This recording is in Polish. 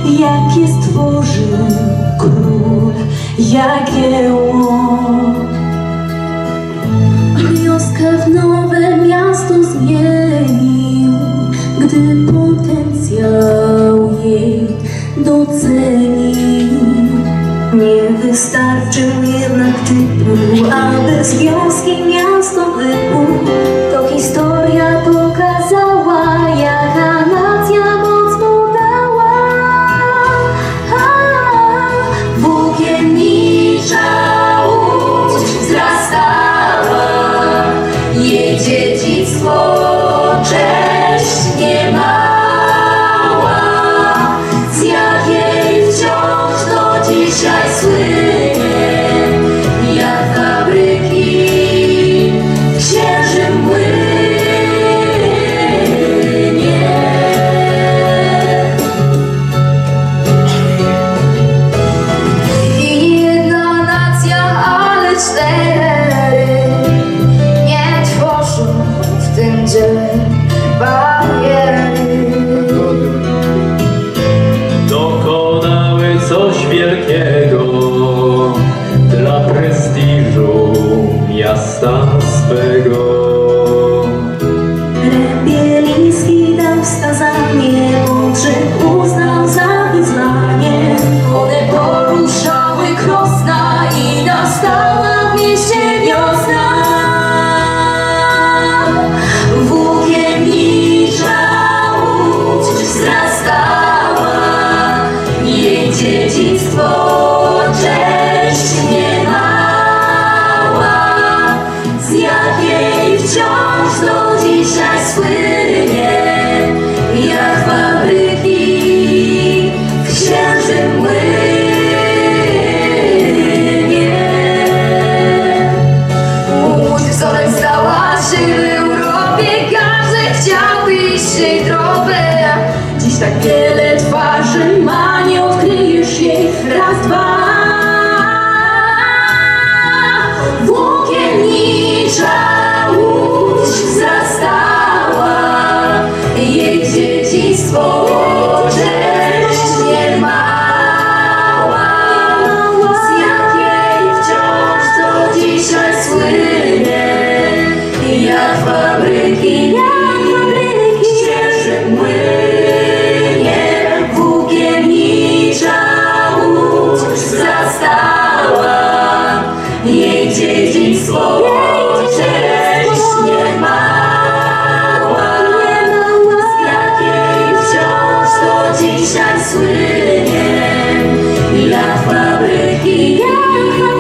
jakie stworzył król Jagiełło. Wioskę w nowe miasto zmienił, gdy potencjał jej docenił. Nie wystarczył jednak tytuł, aby z wioski miasto wybuchł. To historia pokazała, jaka nacja moc mu dała. Włókiennicza łódź wzrastała, jej dziedzictwo cześć nie mała, z jakiej wciąż do dzisiaj słynie, jak fabryki w księżym młynie. I nie jedna nacja, ale cztery nie tworzą w tym dziele bariery. Dokonały coś wielkiego dla prestiżu miasta swego. Bieliński dał wskazanie, Modrzych uznał za wyznanie. One poruszały Krosna i nastała w mieście wiosna. Włókiennicza łódź wzrastała, jej dziedzictwo cześć nie mała, z jakiej wciąż do dzisiaj słynie, jak fabryki w księżym młynie. Łódź wzorem stała się w Europie, każdy chciał iść jej tropem. Dziś tak wiele twarzy ma, nie odkryjesz jej raz, dwa. Włókiennicza łódź wzrastała, jej dziedzictwo cześć nie mała, z jakiej wciąż do dzisiaj słynie, jak fabryki w księżym młynie. Włókiennicza łódź wzrastała, jej dziedzictwo cześć nie mała, z jakiej wciąż do dzisiaj słynie, jak fabryki